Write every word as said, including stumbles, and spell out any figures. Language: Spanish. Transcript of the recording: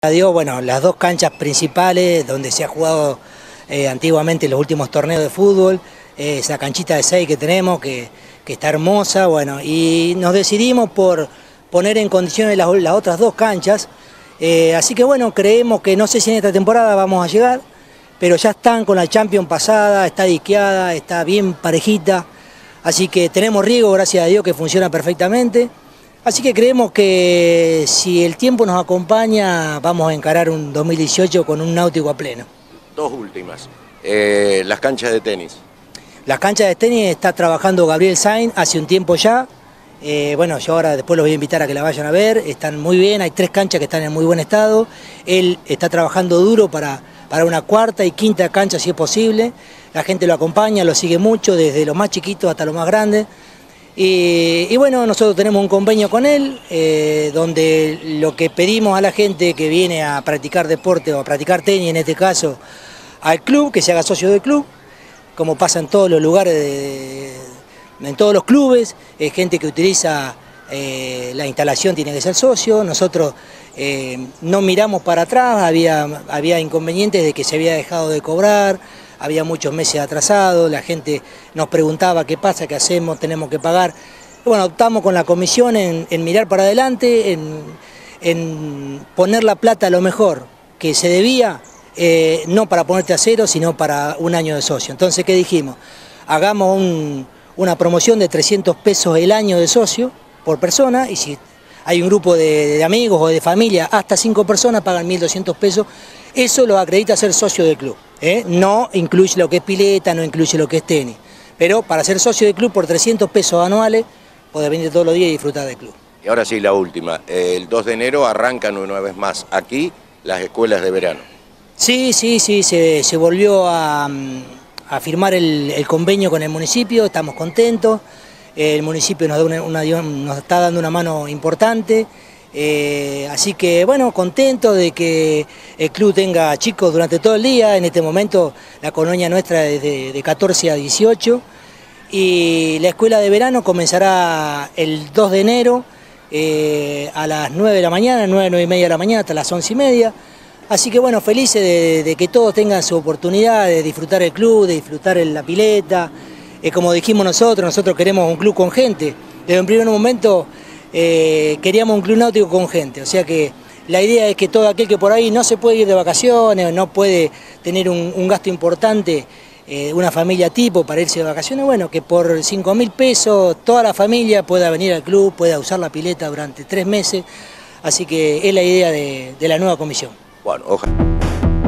Dio, bueno, las dos canchas principales donde se ha jugado eh, antiguamente los últimos torneos de fútbol, eh, esa canchita de seis que tenemos, que, que está hermosa, bueno, y nos decidimos por poner en condiciones las, las otras dos canchas, eh, así que bueno, creemos que no sé si en esta temporada vamos a llegar, pero ya están con la Champions pasada, está diqueada, está bien parejita, así que tenemos riego, gracias a Dios, que funciona perfectamente. Así que creemos que si el tiempo nos acompaña, vamos a encarar un dos mil dieciocho con un náutico a pleno. Dos últimas. Eh, las canchas de tenis. Las canchas de tenis está trabajando Gabriel Sainz hace un tiempo ya. Eh, bueno, yo ahora después los voy a invitar a que la vayan a ver. Están muy bien, hay tres canchas que están en muy buen estado. Él está trabajando duro para, para una cuarta y quinta cancha si es posible. La gente lo acompaña, lo sigue mucho, desde los más chiquitos hasta los más grandes. Y, y bueno, nosotros tenemos un convenio con él, eh, donde lo que pedimos a la gente que viene a practicar deporte o a practicar tenis, en este caso, al club, que se haga socio del club, como pasa en todos los lugares, de, en todos los clubes, es gente que utiliza eh, la instalación, tiene que ser socio. Nosotros eh, no miramos para atrás, había, había inconvenientes de que se había dejado de cobrar, había muchos meses atrasados, la gente nos preguntaba qué pasa, qué hacemos, tenemos que pagar. Bueno, optamos con la comisión en, en mirar para adelante, en, en poner la plata a lo mejor que se debía, eh, no para ponerte a cero, sino para un año de socio. Entonces, ¿qué dijimos? Hagamos un, una promoción de trescientos pesos el año de socio por persona, y si hay un grupo de, de amigos o de familia, hasta cinco personas pagan mil doscientos pesos, eso lo acredita ser socio del club. ¿Eh? No incluye lo que es pileta, no incluye lo que es tenis, pero para ser socio del club por trescientos pesos anuales podés venir todos los días y disfrutar del club. Y ahora sí, la última, el dos de enero arrancan una vez más aquí las escuelas de verano. Sí, sí, sí, se, se volvió a, a firmar el, el convenio con el municipio, estamos contentos, el municipio nos, da una, una, nos está dando una mano importante. Eh, así que bueno, contento de que el club tenga chicos durante todo el día. En este momento la colonia nuestra es de, de catorce a dieciocho y la escuela de verano comenzará el dos de enero eh, a las nueve de la mañana, nueve, nueve y media de la mañana hasta las once y media. Así que bueno, felices de, de que todos tengan su oportunidad de disfrutar el club, de disfrutar la pileta. Eh, como dijimos nosotros, nosotros queremos un club con gente. Desde un primer momento Eh, queríamos un club náutico con gente, o sea que la idea es que todo aquel que por ahí no se puede ir de vacaciones, no puede tener un, un gasto importante, eh, una familia tipo para irse de vacaciones, bueno, que por cinco mil pesos toda la familia pueda venir al club, pueda usar la pileta durante tres meses, así que es la idea de, de la nueva comisión. Bueno, ojalá.